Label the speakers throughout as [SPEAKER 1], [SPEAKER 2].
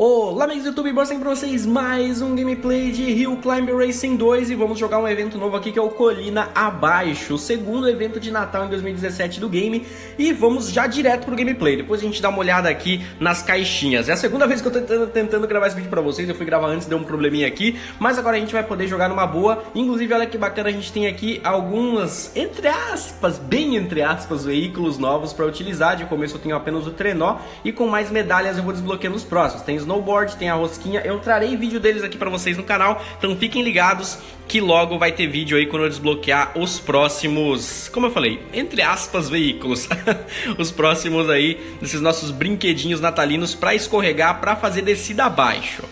[SPEAKER 1] Olá amigos do YouTube, mostrando pra vocês mais um gameplay de Hill Climb Racing 2 e vamos jogar um evento novo aqui que é o Colina Abaixo, o segundo evento de Natal em 2017 do game, e vamos já direto pro gameplay. Depois a gente dá uma olhada aqui nas caixinhas. É a segunda vez que eu tô tentando gravar esse vídeo pra vocês, eu fui gravar antes, deu um probleminha aqui, mas agora a gente vai poder jogar numa boa. Inclusive olha que bacana, a gente tem aqui algumas, entre aspas, bem entre aspas, veículos novos pra utilizar. De começo eu tenho apenas o trenó e com mais medalhas eu vou desbloqueando os próximos. Tem snowboard, tem a rosquinha, eu trarei vídeo deles aqui pra vocês no canal, então fiquem ligados que logo vai ter vídeo aí quando eu desbloquear os próximos, como eu falei, entre aspas, veículos, os próximos aí, desses nossos brinquedinhos natalinos pra escorregar, pra fazer descida abaixo.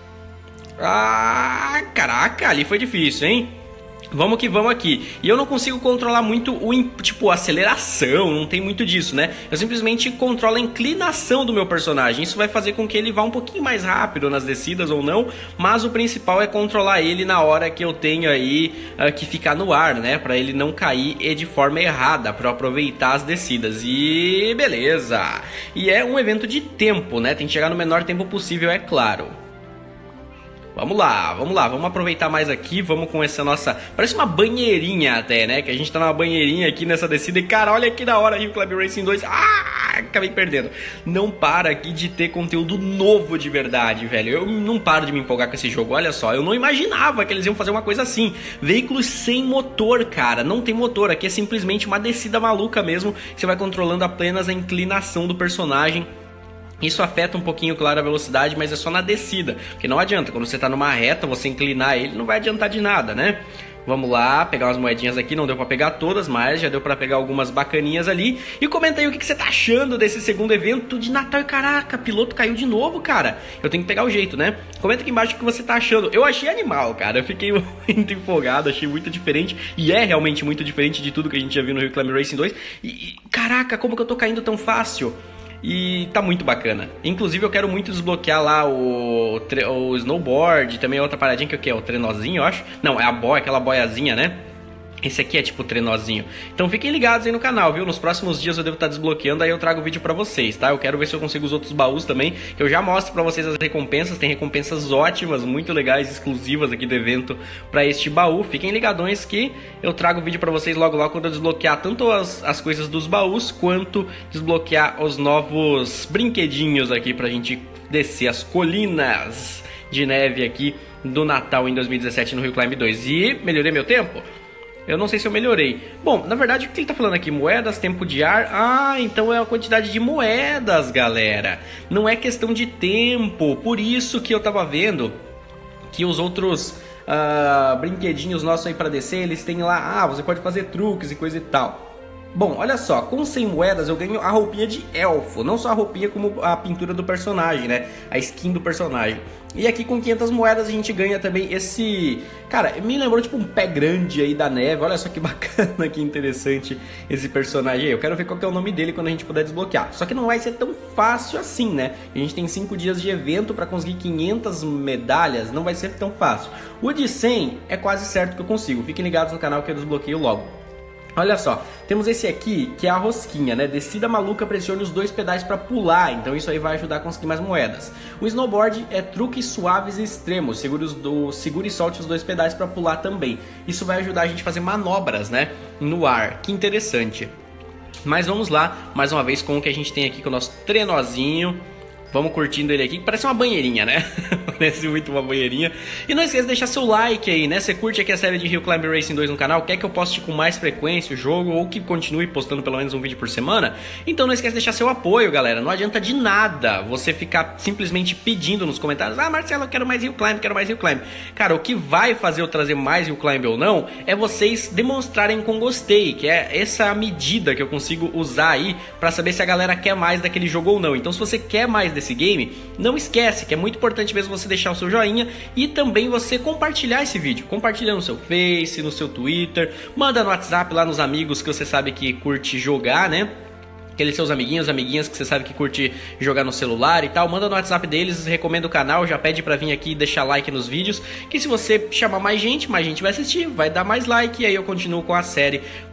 [SPEAKER 1] Ah, caraca, ali foi difícil, hein? Vamos que vamos aqui. E eu não consigo controlar muito a aceleração, não tem muito disso, né? Eu simplesmente controlo a inclinação do meu personagem. Isso vai fazer com que ele vá um pouquinho mais rápido nas descidas ou não, mas o principal é controlar ele na hora que eu tenho aí que ficar no ar, né? Pra ele não cair de forma errada, pra eu aproveitar as descidas. E beleza! E é um evento de tempo, né? Tem que chegar no menor tempo possível, é claro. Vamos lá, vamos aproveitar mais aqui, vamos com essa nossa... Parece uma banheirinha até, né? Que a gente tá numa banheirinha aqui nessa descida e, cara, olha que da hora, Hill Climb Racing 2. Ah, acabei perdendo. Não para aqui de ter conteúdo novo de verdade, velho. Eu não paro de me empolgar com esse jogo, olha só. Eu não imaginava que eles iam fazer uma coisa assim. Veículos sem motor, cara. Não tem motor, aqui é simplesmente uma descida maluca mesmo. Você vai controlando apenas a inclinação do personagem. Isso afeta um pouquinho, claro, a velocidade, mas é só na descida, porque não adianta, quando você tá numa reta, você inclinar ele, não vai adiantar de nada, né? Vamos lá, pegar umas moedinhas aqui, não deu pra pegar todas, mas já deu pra pegar algumas bacaninhas ali. E comenta aí o que você tá achando desse segundo evento de Natal. E caraca, piloto caiu de novo, cara. Eu tenho que pegar o jeito, né? Comenta aqui embaixo o que você tá achando. Eu achei animal, cara, eu fiquei muito empolgado, achei muito diferente. E é realmente muito diferente de tudo que a gente já viu no Hill Climb Racing 2. E caraca, como que eu tô caindo tão fácil? E tá muito bacana. Inclusive eu quero muito desbloquear lá o snowboard. Também é outra paradinha que é o quê? O trenózinho, eu acho. Não, é a boia, aquela boiazinha, né? Esse aqui é tipo o trenózinho. Então fiquem ligados aí no canal, viu? Nos próximos dias eu devo estar desbloqueando, aí eu trago o vídeo pra vocês, tá? Eu quero ver se eu consigo os outros baús também, que eu já mostro pra vocês as recompensas. Tem recompensas ótimas, muito legais, exclusivas aqui do evento pra este baú. Fiquem ligadões que eu trago o vídeo pra vocês logo logo quando eu desbloquear tanto as coisas dos baús, quanto desbloquear os novos brinquedinhos aqui pra gente descer as colinas de neve aqui do Natal em 2017 no Hill Climb 2. E melhorei meu tempo? Eu não sei se eu melhorei. Bom, na verdade, o que ele tá falando aqui? Moedas, tempo de ar. Ah, então é a quantidade de moedas, galera. Não é questão de tempo. Por isso que eu tava vendo que os outros brinquedinhos nossos aí pra descer, eles têm lá, você pode fazer truques e coisa e tal. Bom, olha só, com 100 moedas eu ganho a roupinha de elfo. Não só a roupinha, como a pintura do personagem, né? A skin do personagem. E aqui com 500 moedas a gente ganha também esse... Cara, me lembrou tipo um pé grande aí da neve. Olha só que bacana, que interessante esse personagem aí. Eu quero ver qual que é o nome dele quando a gente puder desbloquear. Só que não vai ser tão fácil assim, né? A gente tem 5 dias de evento pra conseguir 500 medalhas. Não vai ser tão fácil. O de 100 é quase certo que eu consigo. Fiquem ligados no canal que eu desbloqueio logo. Olha só, temos esse aqui, que é a rosquinha, né? Descida maluca, pressione os 2 pedais para pular, então isso aí vai ajudar a conseguir mais moedas. O snowboard é truques suaves e extremos, segure e solte os 2 pedais para pular também. Isso vai ajudar a gente a fazer manobras, né? No ar, que interessante. Mas vamos lá, mais uma vez com o que a gente tem aqui com o nosso trenózinho. Vamos curtindo ele aqui, que parece uma banheirinha, né? Parece muito uma banheirinha. E não esqueça de deixar seu like aí, né? Você curte aqui a série de Hill Climb Racing 2 no canal? Quer que eu poste com mais frequência o jogo? Ou que continue postando pelo menos um vídeo por semana? Então não esqueça de deixar seu apoio, galera. Não adianta de nada você ficar simplesmente pedindo nos comentários: ah, Marcelo, eu quero mais Hill Climb, quero mais Hill Climb. Cara, o que vai fazer eu trazer mais Hill Climb ou não é vocês demonstrarem com gostei, que é essa medida que eu consigo usar aí pra saber se a galera quer mais daquele jogo ou não. Então se você quer mais desse game, não esquece que é muito importante mesmo você deixar o seu joinha e também você compartilhar esse vídeo. Compartilha no seu Face, no seu Twitter, manda no WhatsApp lá nos amigos que você sabe que curte jogar, né? Aqueles seus amiguinhos, amiguinhas que você sabe que curte jogar no celular e tal, manda no WhatsApp deles, recomenda o canal, já pede pra vir aqui e deixar like nos vídeos, que se você chamar mais gente vai assistir, vai dar mais like, e aí eu continuo com a série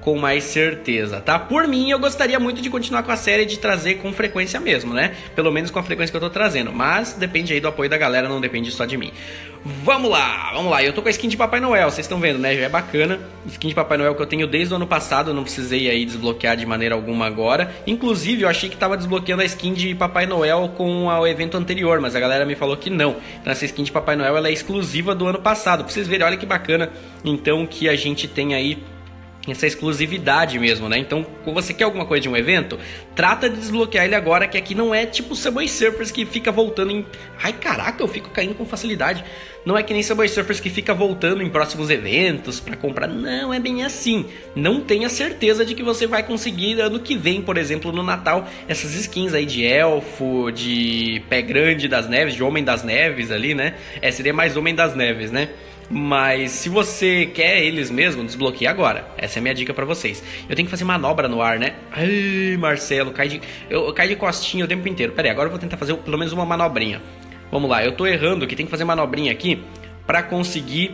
[SPEAKER 1] com mais certeza, tá? Por mim, eu gostaria muito de continuar com a série, de trazer com frequência mesmo, né? Pelo menos com a frequência que eu tô trazendo, mas depende aí do apoio da galera, não depende só de mim. Vamos lá, eu tô com a skin de Papai Noel, vocês estão vendo, né? Já é bacana, skin de Papai Noel que eu tenho desde o ano passado, eu não precisei aí desbloquear de maneira alguma agora. Inclusive, eu achei que tava desbloqueando a skin de Papai Noel com o evento anterior, mas a galera me falou que não. Então essa skin de Papai Noel, ela é exclusiva do ano passado, pra vocês verem, olha que bacana, então, que a gente tem aí essa exclusividade mesmo, né? Então, quando você quer alguma coisa de um evento, trata de desbloquear ele agora, que aqui não é tipo Subway Surfers que fica voltando em... Ai, caraca, eu fico caindo com facilidade. Não é que nem Subway Surfers que fica voltando em próximos eventos pra comprar. Não é bem assim. Não tenha certeza de que você vai conseguir ano que vem, por exemplo, no Natal, essas skins aí de elfo, de pé grande das neves, de homem das neves ali, né? Seria mais homem das neves, né? Mas se você quer eles mesmo, desbloqueie agora. Essa é a minha dica pra vocês. Eu tenho que fazer manobra no ar, né? Ai, Marcelo, eu caio de costinha o tempo inteiro. Pera aí, agora eu vou tentar fazer pelo menos uma manobrinha. Vamos lá, eu tô errando que tem que fazer manobrinha aqui pra conseguir...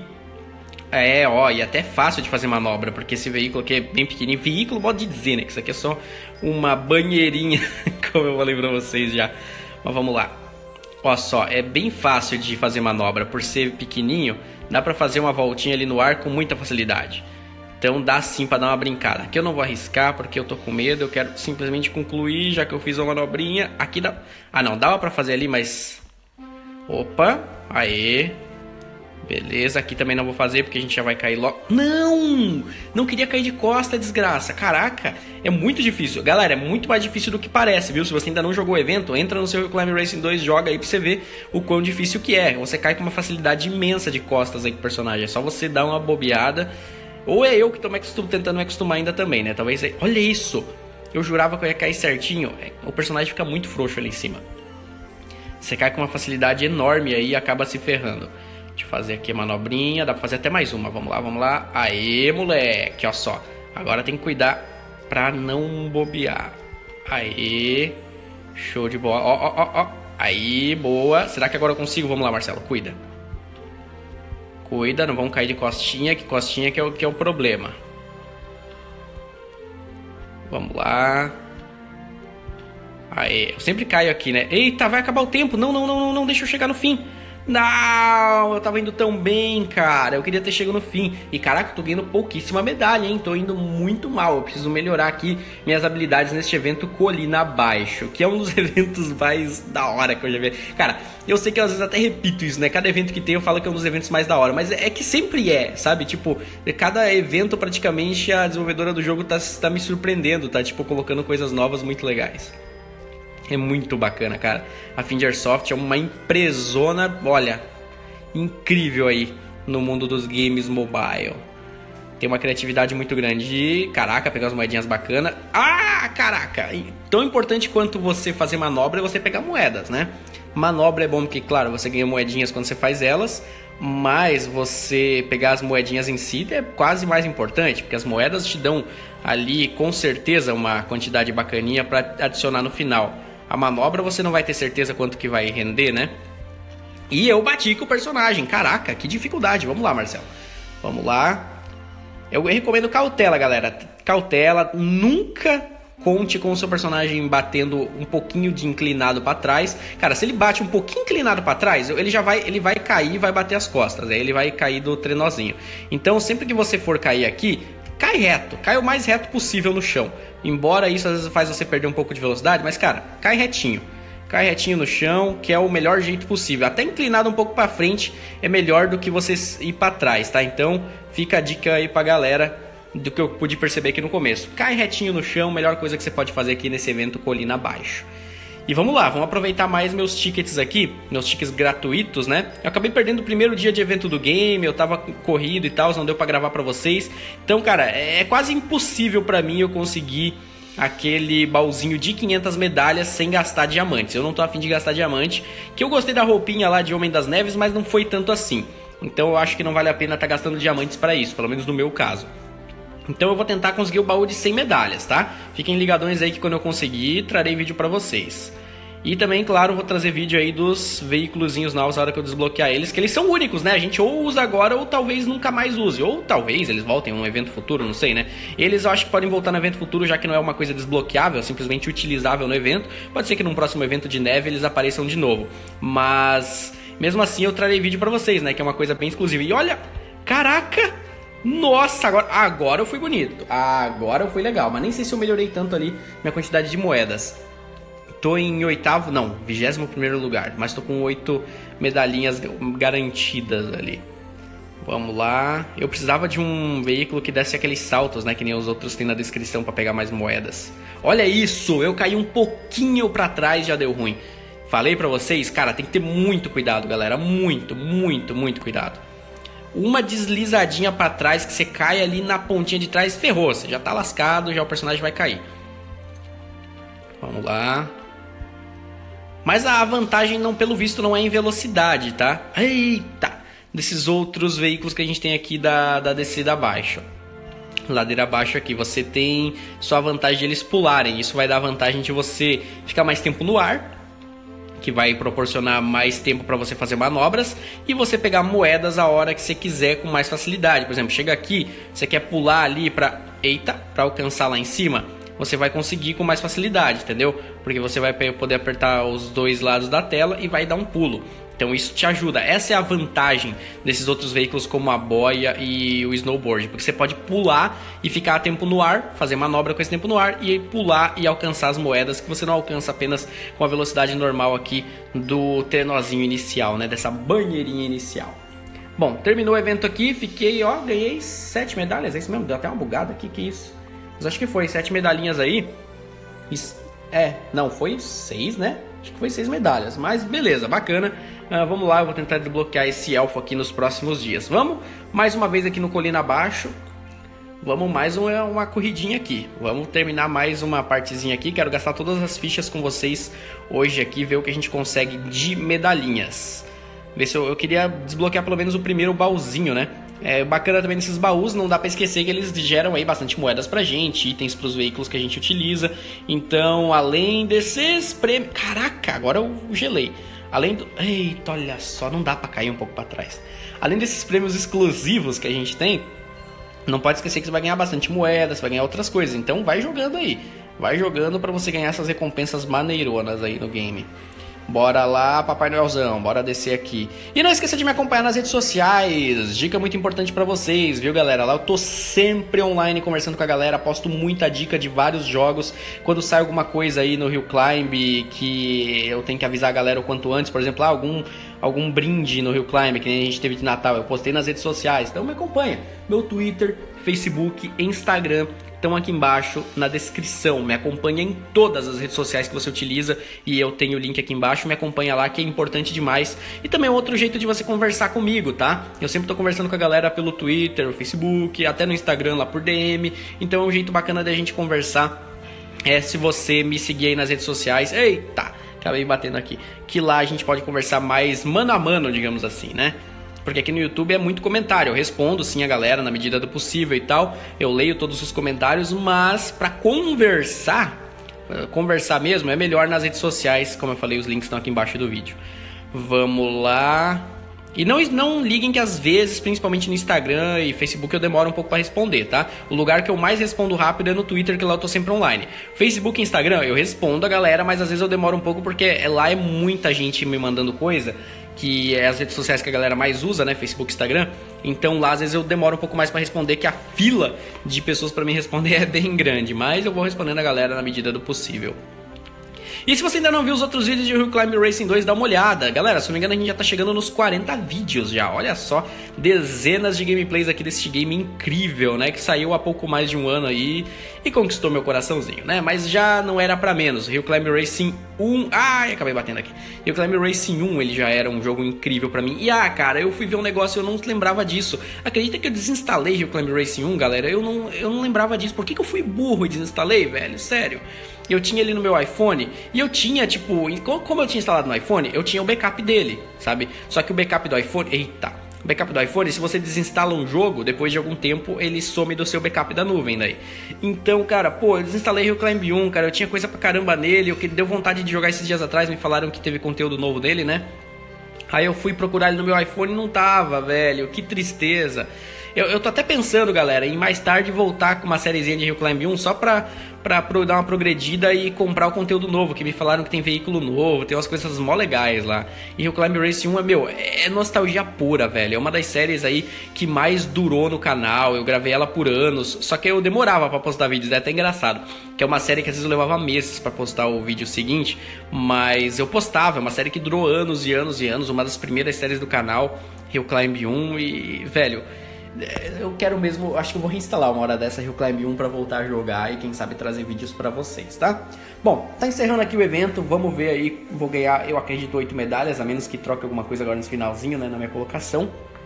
[SPEAKER 1] e até é fácil de fazer manobra, porque esse veículo aqui é bem pequenininho. Veículo, pode dizer, né? Que isso aqui é só uma banheirinha, como eu falei pra vocês já. Mas vamos lá. Ó só, é bem fácil de fazer manobra, por ser pequenininho, dá pra fazer uma voltinha ali no ar com muita facilidade. Então dá sim pra dar uma brincada. Aqui eu não vou arriscar porque eu tô com medo, eu quero simplesmente concluir, já que eu fiz uma manobrinha. Aqui dá... Ah não, dava pra fazer ali, mas... Opa, aê... Beleza, aqui também não vou fazer porque a gente já vai cair logo. Não! Não queria cair de costa, desgraça. Caraca, é muito difícil. Galera, é muito mais difícil do que parece, viu? Se você ainda não jogou o evento, entra no seu Climb Racing 2, joga aí pra você ver o quão difícil que é. Você cai com uma facilidade imensa de costas aí com o personagem. É só você dar uma bobeada. Ou é eu que tô tentando me acostumar ainda também, né? Talvez... Olha isso! Eu jurava que eu ia cair certinho. O personagem fica muito frouxo ali em cima. Você cai com uma facilidade enorme aí e acaba se ferrando. Deixa eu fazer aqui a manobrinha, dá pra fazer até mais uma, vamos lá. Aê, moleque, ó só. Agora tem que cuidar pra não bobear. Aê, show de bola, ó. Aí, boa. Será que agora eu consigo? Vamos lá, Marcelo, cuida. Cuida, não vamos cair de costinha, que costinha que é o problema. Vamos lá. Aê, eu sempre caio aqui, né? Eita, vai acabar o tempo, não, deixa eu chegar no fim. Não, eu tava indo tão bem, cara. Eu queria ter chegado no fim. E caraca, eu tô ganhando pouquíssima medalha, hein? Tô indo muito mal. Eu preciso melhorar aqui minhas habilidades neste evento Colina Abaixo, que é um dos eventos mais da hora que eu já vi. Cara, eu sei que às vezes até repito isso, né? Cada evento que tem eu falo que é um dos eventos mais da hora, mas é que sempre é, sabe? Tipo, cada evento praticamente a desenvolvedora do jogo tá me surpreendendo, tá? Tipo, colocando coisas novas muito legais. É muito bacana, cara. A Fingersoft é uma empresona, olha, incrível aí no mundo dos games mobile. Tem uma criatividade muito grande. E, caraca, pegar as moedinhas bacanas. Ah, caraca! Tão importante quanto você fazer manobra é você pegar moedas, né? Manobra é bom porque, claro, você ganha moedinhas quando você faz elas, mas você pegar as moedinhas em si é quase mais importante, porque as moedas te dão ali, com certeza, uma quantidade bacaninha para adicionar no final. A manobra você não vai ter certeza quanto que vai render, né? E eu bati com o personagem. Caraca, que dificuldade. Vamos lá, Marcelo. Vamos lá. Eu recomendo cautela, galera. Cautela. Nunca conte com o seu personagem batendo um pouquinho de inclinado para trás. Cara, se ele bate um pouquinho inclinado para trás, ele vai cair e vai bater as costas. Aí ele vai cair do trenozinho. Então, sempre que você for cair aqui, cai reto, cai o mais reto possível no chão. Embora isso às vezes faz você perder um pouco de velocidade, mas cara, cai retinho. Cai retinho no chão, que é o melhor jeito possível. Até inclinado um pouco para frente é melhor do que você ir para trás, tá? Então fica a dica aí pra galera do que eu pude perceber aqui no começo. Cai retinho no chão, melhor coisa que você pode fazer aqui nesse evento Colina Abaixo. E vamos lá, vamos aproveitar mais meus tickets aqui, meus tickets gratuitos, né? Eu acabei perdendo o primeiro dia de evento do game, eu tava corrido e tal, não deu pra gravar pra vocês. Então, cara, é quase impossível pra mim eu conseguir aquele baúzinho de 500 medalhas sem gastar diamantes. Eu não tô afim de gastar diamante, que eu gostei da roupinha lá de Homem das Neves, mas não foi tanto assim. Então eu acho que não vale a pena estar gastando diamantes pra isso, pelo menos no meu caso. Então eu vou tentar conseguir o baú de 100 medalhas, tá? Fiquem ligadões aí que quando eu conseguir, trarei vídeo pra vocês. E também, claro, vou trazer vídeo aí dos veículozinhos novos na hora que eu desbloquear eles, que eles são únicos, né? A gente ou usa agora ou talvez nunca mais use. Ou talvez eles voltem em um evento futuro, não sei, né? Eles eu acho que podem voltar no evento futuro, já que não é uma coisa desbloqueável, simplesmente utilizável no evento. Pode ser que num próximo evento de neve eles apareçam de novo. Mas, mesmo assim, eu trarei vídeo pra vocês, né? Que é uma coisa bem exclusiva. E olha, caraca! Nossa, agora eu fui bonito. Agora eu fui legal. Mas nem sei se eu melhorei tanto ali minha quantidade de moedas. Tô em 21º lugar, mas tô com 8 medalhinhas garantidas ali. Vamos lá. Eu precisava de um veículo que desse aqueles saltos, né? Que nem os outros tem na descrição pra pegar mais moedas. Olha isso! Eu caí um pouquinho pra trás e já deu ruim. Falei pra vocês, cara, tem que ter muito cuidado, galera. Muito cuidado. Uma deslizadinha pra trás que você cai ali na pontinha de trás, ferrou. Você já tá lascado, já o personagem vai cair. Vamos lá. Mas a vantagem, não, pelo visto, não é em velocidade, tá? Eita! Desses outros veículos que a gente tem aqui da descida abaixo. Ladeira abaixo aqui, você tem só a vantagem de eles pularem. Isso vai dar a vantagem de você ficar mais tempo no ar, que vai proporcionar mais tempo para você fazer manobras, e você pegar moedas a hora que você quiser com mais facilidade. Por exemplo, chega aqui, você quer pular ali para alcançar lá em cima, você vai conseguir com mais facilidade, entendeu? Porque você vai poder apertar os dois lados da tela e vai dar um pulo. Então isso te ajuda. Essa é a vantagem desses outros veículos como a boia e o snowboard. Porque você pode pular e ficar a tempo no ar, fazer manobra com esse tempo no ar e pular e alcançar as moedas que você não alcança apenas com a velocidade normal aqui do trenozinho inicial, né? Dessa banheirinha inicial. Bom, terminou o evento aqui, fiquei, ó, ganhei 7 medalhas, é isso mesmo? Deu até uma bugada aqui, que isso? Mas acho que foi 7 medalhinhas aí. Não, foi 6, né? Acho que foi 6 medalhas, mas beleza, bacana. Vamos lá, eu vou tentar desbloquear esse elfo aqui nos próximos dias. Vamos mais uma vez aqui no Colina Abaixo. Vamos mais uma corridinha aqui. Vamos terminar mais uma partezinha aqui. Quero gastar todas as fichas com vocês hoje aqui, ver o que a gente consegue de medalhinhas. Ver se eu queria desbloquear pelo menos o primeiro baúzinho, né? É bacana também nesses baús, não dá pra esquecer que eles geram aí bastante moedas pra gente, itens pros veículos que a gente utiliza. Então, além desses prêmios... Caraca, agora eu gelei. Além do... Eita, olha só, não dá pra cair um pouco pra trás. Além desses prêmios exclusivos que a gente tem, não pode esquecer que você vai ganhar bastante moedas, você vai ganhar outras coisas. Então vai jogando aí. Vai jogando pra você ganhar essas recompensas maneironas aí no game. Bora lá, Papai Noelzão, bora descer aqui. E não esqueça de me acompanhar nas redes sociais. Dica muito importante pra vocês, viu, galera? Lá eu tô sempre online conversando com a galera, posto muita dica de vários jogos. Quando sai alguma coisa aí no Hill Climb que eu tenho que avisar a galera o quanto antes, por exemplo, algum brinde no Hill Climb que nem a gente teve de Natal, eu postei nas redes sociais. Então me acompanha. Meu Twitter, Facebook, Instagram estão aqui embaixo na descrição. Me acompanha em todas as redes sociais que você utiliza e eu tenho o link aqui embaixo. Me acompanha lá, que é importante demais. E também é outro jeito de você conversar comigo, tá? Eu sempre tô conversando com a galera pelo Twitter, o Facebook, até no Instagram lá por DM. Então é um jeito bacana da gente conversar. Se você me seguir aí nas redes sociais. Eita, acabei batendo aqui. Que lá a gente pode conversar mais mano a mano, digamos assim, né? Porque aqui no YouTube é muito comentário, eu respondo sim a galera na medida do possível e tal, eu leio todos os comentários, mas para conversar mesmo, é melhor nas redes sociais, como eu falei, os links estão aqui embaixo do vídeo. Vamos lá. E não liguem que às vezes, principalmente no Instagram e Facebook, eu demoro um pouco para responder, tá? O lugar que eu mais respondo rápido é no Twitter, que lá eu tô sempre online. Facebook e Instagram, eu respondo a galera, mas às vezes eu demoro um pouco porque lá é muita gente me mandando coisa, que é as redes sociais que a galera mais usa, né? Facebook e Instagram. Então lá às vezes eu demoro um pouco mais para responder, que a fila de pessoas para me responder é bem grande. Mas eu vou respondendo a galera na medida do possível. E se você ainda não viu os outros vídeos de Hill Climb Racing 2, dá uma olhada. Galera, se não me engano a gente já tá chegando nos 40 vídeos já. Olha só, dezenas de gameplays aqui desse game incrível, né? Que saiu há pouco mais de um ano aí e conquistou meu coraçãozinho, né? Mas já não era pra menos. Hill Climb Racing 1... Ai, acabei batendo aqui. Hill Climb Racing 1, ele já era um jogo incrível pra mim. E cara, eu fui ver um negócio e eu não lembrava disso. Acredita que eu desinstalei Hill Climb Racing 1, galera? Eu não lembrava disso. Por que eu fui burro e desinstalei, velho? Sério. Eu tinha ele no meu iPhone e eu tinha, tipo, como eu tinha instalado no iPhone, eu tinha o backup dele, sabe? Só que o backup do iPhone, backup do iPhone, se você desinstala um jogo, depois de algum tempo ele some do seu backup da nuvem daí. Então, cara, pô, eu desinstalei Hill Climb 1, cara, eu tinha coisa pra caramba nele, deu vontade de jogar esses dias atrás, me falaram que teve conteúdo novo dele, né? Aí eu fui procurar ele no meu iPhone e não tava, velho, que tristeza. Eu tô até pensando, galera, em mais tarde voltar com uma sériezinha de Hill Climb 1 só pra dar uma progredida e comprar o conteúdo novo, que me falaram que tem veículo novo, tem umas coisas mó legais lá. E Hill Climb Race 1 é nostalgia pura, velho. É uma das séries aí que mais durou no canal, eu gravei ela por anos, só que eu demorava pra postar vídeos, é até engraçado. Que é uma série que às vezes eu levava meses pra postar o vídeo seguinte, mas eu postava, é uma série que durou anos e anos e anos, uma das primeiras séries do canal, Hill Climb 1 e, velho... Eu quero mesmo, acho que eu vou reinstalar uma hora dessa Hill Climb 1 pra voltar a jogar e quem sabe trazer vídeos pra vocês, tá? Bom, tá encerrando aqui o evento, vamos ver aí, vou ganhar, eu acredito, 8 medalhas, a menos que troque alguma coisa agora no finalzinho, né, na minha colocação.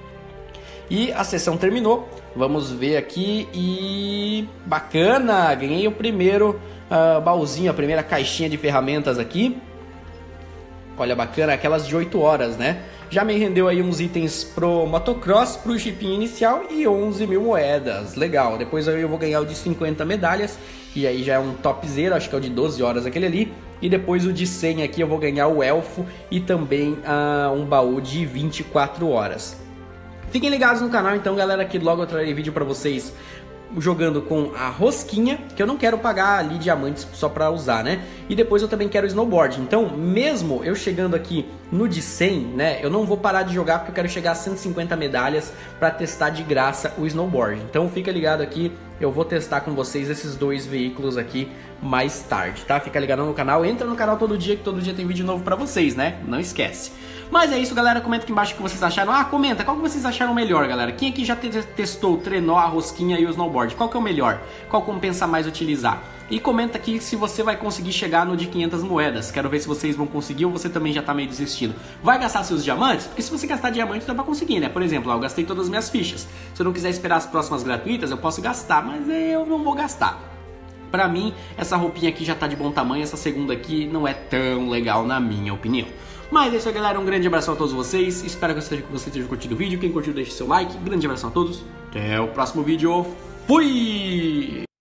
[SPEAKER 1] E a sessão terminou, vamos ver aqui e... bacana, ganhei o primeiro baúzinho, a primeira caixinha de ferramentas aqui. Olha, bacana, aquelas de 8 horas, né? Já me rendeu aí uns itens pro motocross, pro chipinho inicial e 11 mil moedas. Legal, depois eu vou ganhar o de 50 medalhas, e aí já é um topzera, acho que é o de 12 horas aquele ali. E depois o de 100 aqui eu vou ganhar o elfo e também um baú de 24 horas. Fiquem ligados no canal então, galera, que logo eu trarei vídeo pra vocês jogando com a rosquinha, que eu não quero pagar ali diamantes só pra usar, né? E depois eu também quero snowboard. Então, mesmo eu chegando aqui no de 100, né? Eu não vou parar de jogar porque eu quero chegar a 150 medalhas pra testar de graça o snowboard. Então, fica ligado aqui, eu vou testar com vocês esses dois veículos aqui mais tarde, tá? Fica ligado no canal, entra no canal todo dia, que todo dia tem vídeo novo pra vocês, né? Não esquece. Mas é isso, galera, comenta aqui embaixo o que vocês acharam. Ah, comenta, qual que vocês acharam melhor, galera? Quem aqui já testou o trenó, a rosquinha e o snowboard? Qual que é o melhor? Qual compensa mais utilizar? E comenta aqui se você vai conseguir chegar no de 500 moedas. Quero ver se vocês vão conseguir ou você também já tá meio desistindo. Vai gastar seus diamantes? Porque se você gastar diamantes dá pra conseguir, né? Por exemplo, eu gastei todas as minhas fichas. Se eu não quiser esperar as próximas gratuitas, eu posso gastar, mas eu não vou gastar. Pra mim, essa roupinha aqui já tá de bom tamanho, essa segunda aqui não é tão legal na minha opinião. Mas é isso aí, galera, um grande abraço a todos vocês, espero que você tenha curtido o vídeo, quem curtiu deixe seu like, grande abraço a todos, até o próximo vídeo, fui!